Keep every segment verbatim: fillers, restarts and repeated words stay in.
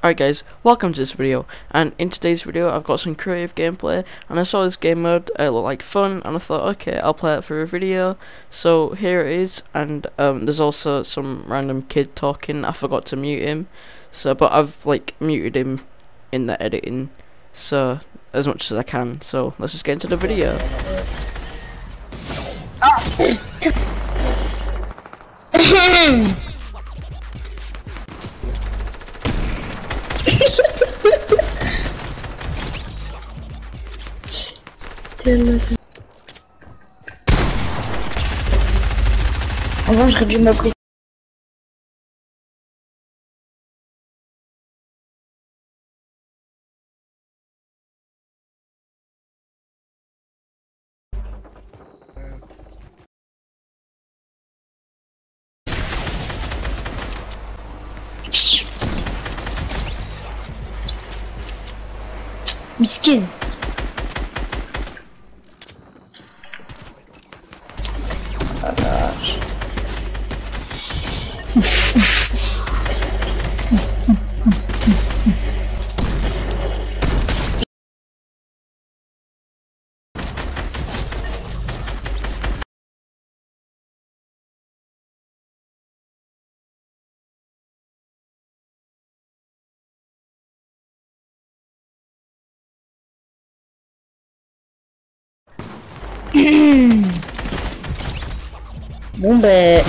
Alright guys, welcome to this video, and in today's video I've got some creative gameplay, and I saw this game mode, it looked like fun, and I thought okay, I'll play it for a video. So here it is, and um, there's also some random kid talking. I forgot to mute him, so but I've like muted him in the editing, so as much as I can. So let's just get into the video. Avant j'aurais dû m'appeler. Miskin. Bon ben...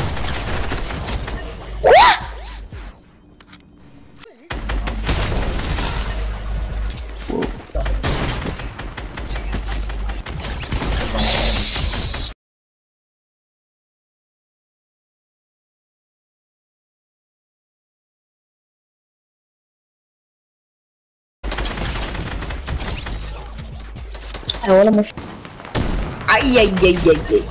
Ahora me... Ay, ay, ay, ay, ay.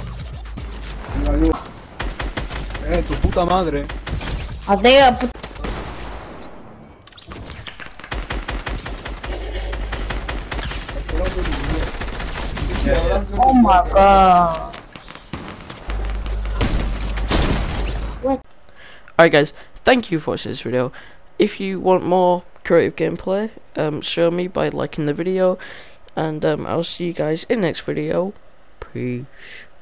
Eh, tu puta madre. Adega, puta. Oh my god. What? Alright guys, thank you for watching this video. If you want more creative gameplay, um, show me by liking the video, and um, I'll see you guys in the next video. Peace.